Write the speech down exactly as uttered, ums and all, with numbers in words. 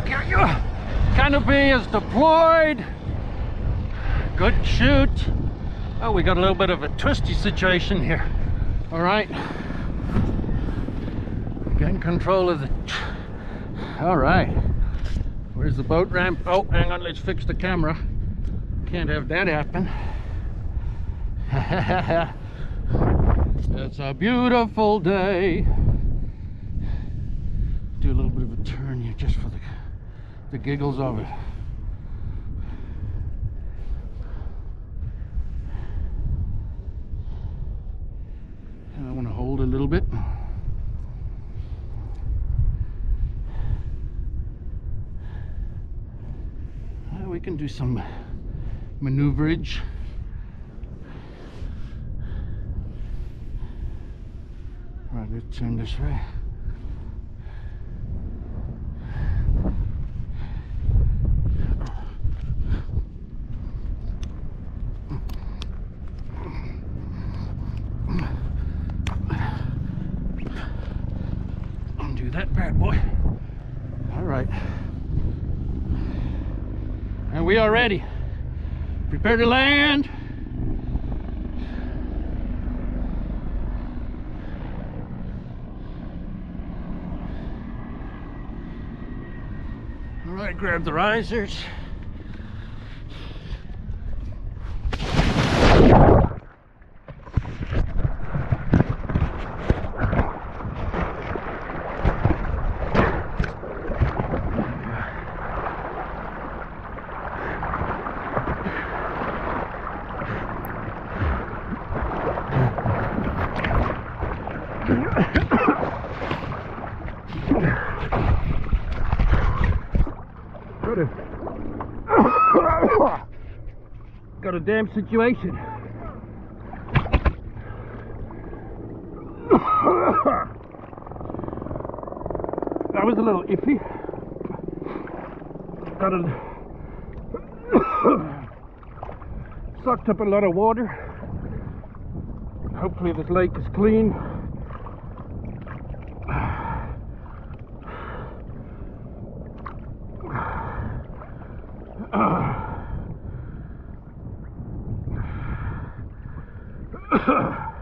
Canopy is deployed. Good shoot. Oh, we got a little bit of a twisty situation here. All right. Getting control of the... All right. Where's the boat ramp? Oh, hang on, let's fix the camera. Can't have that happen. It's a beautiful day. Do a little bit of a turn here just for the, the giggles of it. And I want to hold a little bit. Uh, we can do some maneuverage. All right, let's turn this way. Undo that bad boy. All right. And we are ready. Prepare to land. All right, grab the risers. Got a, got a damn situation. That was a little iffy. Got a sucked up a lot of water. Hopefully this lake is clean. Uh.